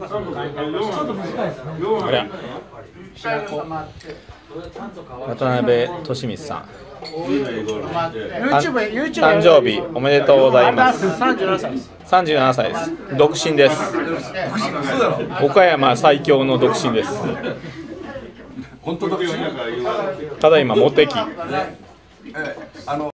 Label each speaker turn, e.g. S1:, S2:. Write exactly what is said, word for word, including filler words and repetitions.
S1: ありゃ渡辺利光さん、誕生日おめでとうございます。
S2: さんじゅうななさいです。
S1: さんじゅうななさいです。独身です。岡山最強の独身です。ただいまモテ期。